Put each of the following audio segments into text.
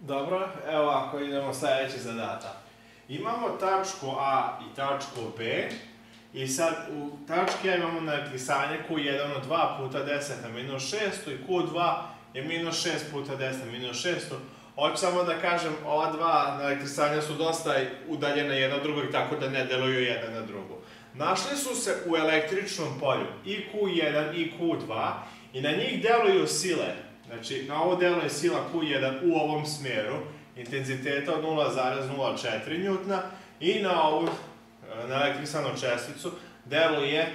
Dobro, evo ovako idemo sljedeći zadatak. Imamo tačku A i tačku B i sad u tački A imamo narisanje Q1 od 2 puta 10 na minus 6 i Q2 je minus 6 puta 10 na minus 6. Hoću samo da kažem, ova dva narisanja su dosta udaljena jedna od drugog, tako da ne deluju jedan na drugu. Našli su se u električnom polju i Q1 i Q2 i na njih deluju sile. Znači, na ovo deluje sila Q1 u ovom smjeru, intenziteta od 0,04 njutna i na ovu, na elektrisanu česticu, deluje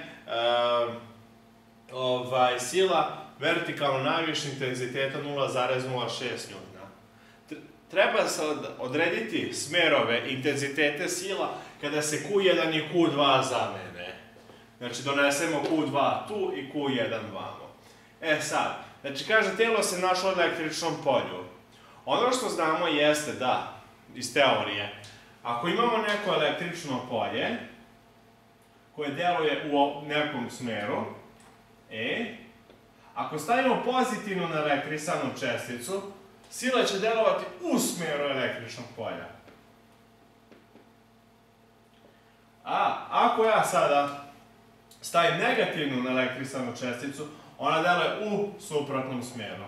sila vertikalno najviše intenziteta 0,06 njutna. Treba se odrediti smjerove intenzitete sila kada se Q1 i Q2 zamene. Znači, donesemo Q2 tu i Q1 vamo. E sad, znači kaže, tijelo se našlo u električnom polju. Ono što znamo jeste da, iz teorije, ako imamo neko električno polje koje deluje u nekom smjeru, ako stavimo pozitivnu na elektrisanu česticu, sila će delovati u smjeru električnog polja. A ako ja sada stavim negativnu na elektrisanu česticu, ona deluje u suprotnom smjeru.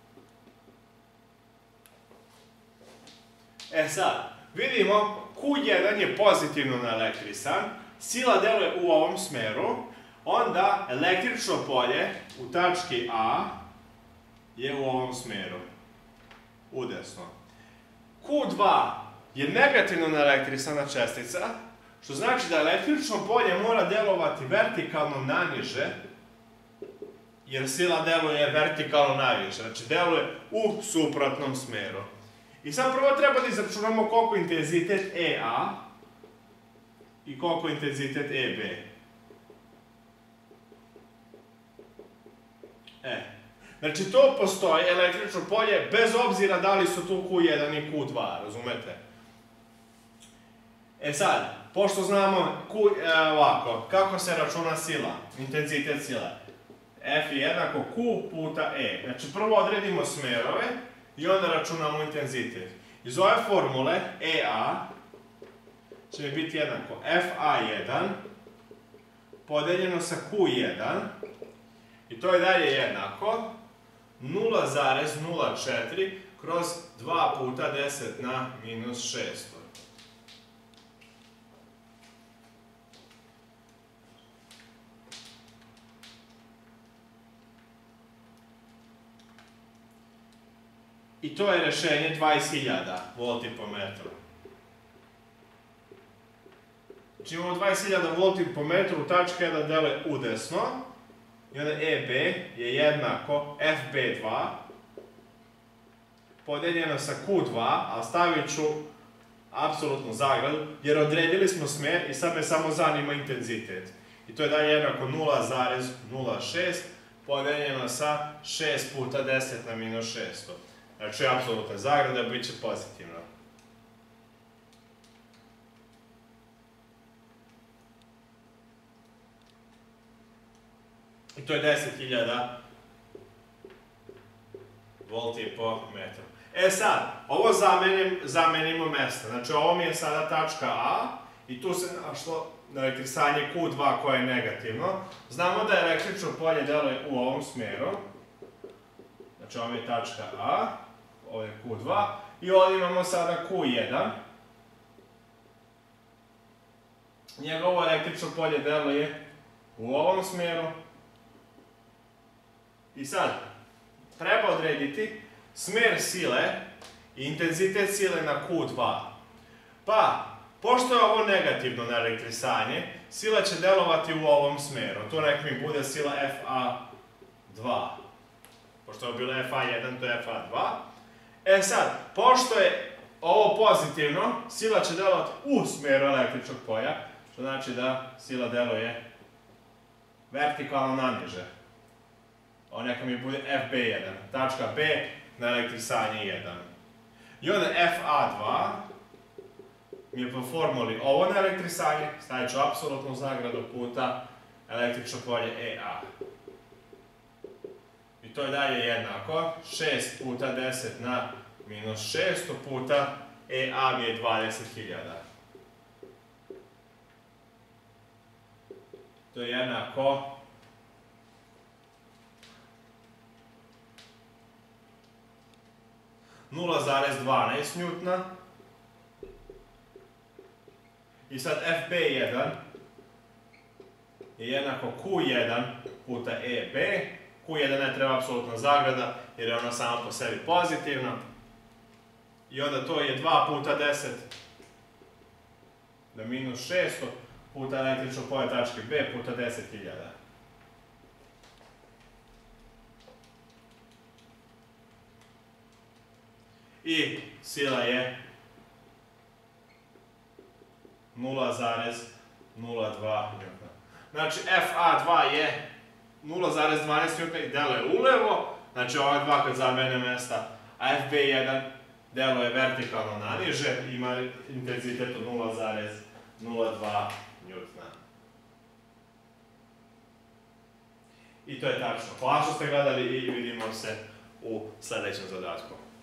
E sad, vidimo, Q1 je pozitivno naelektrisan, sila deluje u ovom smjeru, onda električno polje u tački A je u ovom smjeru, udesno. Q2 je negativno naelektrisana čestica, što znači da električno polje mora delovati vertikalno naniže, jer sila deluje vertikalno najviše, znači deluje u suprotnom smjeru. I sad prvo treba da izračunamo koliko je intenzitet EA i koliko je intenzitet EB. Znači to postoji električno polje bez obzira da li su tu Q1 i Q2, razumete? E sad, pošto znamo ovako, kako se računa sila, intenzitet sile. F je jednako Q puta E. Znači prvo odredimo smjerove i onda računamo intenzitet. Iz ove formule EA će mi biti jednako FA1 podeljeno sa Q1 i to je dalje jednako 0,04 kroz 2 puta 10 na minus 6. I to je rješenje 20.000 volti po metru. Znači imamo 20.000 volti po metru, tačka je da deluje udesno. I onda EB je jednako FB2 podeljeno sa Q2, a stavit ću apsolutnu zagradu, jer odredili smo smjer i sad me samo zanima intenzitet. I to je dalje jednako 0,06 podeljeno sa 6 puta 10 na minus 600. Znači, apsolutna zagrada bit će pozitivna. I to je 10.000 volti po metru. E sad, ovo zamenimo mjesta. Znači, ovo mi je sada tačka A i tu se našlo elektrisanje Q2 koje je negativno. Znamo da električno polje deluje u ovom smjeru. Znači, ovo je tačka A, ovo je Q2 i ovdje imamo sada Q1. Njegovo električno polje deluje u ovom smjeru. I sad, treba odrediti smjer sile i intenzitet sile na Q2. Pa, pošto je ovo negativno na elektrisanje, sila će delovati u ovom smjeru. To nek mi bude sila FA2. Pošto je bilo FA1, to je FA2. E sad, pošto je ovo pozitivno, sila će delovati u smjeru električnog polja, što znači da sila deluje vertikalno naniže. Ovo neka mi bude FB1, tačka B na elektrisanje 1. I onda FA2 mi je po formuli ovo na elektrisanje, stavit ću apsolutnu zagradu puta električno polje EA. I to je dalje jednako 6 puta 10 na minus 600 puta EA mi je 20.000. To je jednako 0,12 njutna. I sad FB1 je jednako Q1 puta EB. Q1 ne treba apsolutna zagrada jer je ona sama po sebi pozitivna. I onda to je 2 puta 10 na minus 600 puta električno polje tačke B puta 10.000. I sila je 0,02 njutna. Znači FA2 je 0,12 njutna i deluje ulevo, znači ova dva kad zamene mesta, a FB1 deluje vertikalno naniže, ima intenzitet od 0,02 njutna. I to je tačno. Hvala što ste gledali i vidimo se u sljedećem zadatku.